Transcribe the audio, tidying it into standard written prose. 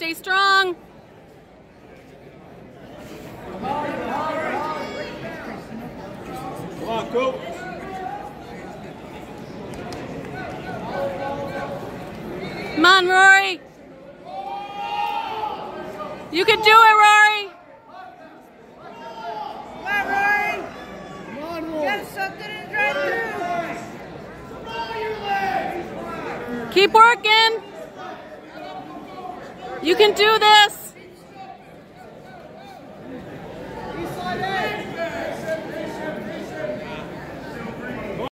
Stay strong. Come on, go. Come on, Rory. You can do it, Rory. Come on, Rory. Come on, Rory. Get something to drive through. Keep working. You can do this.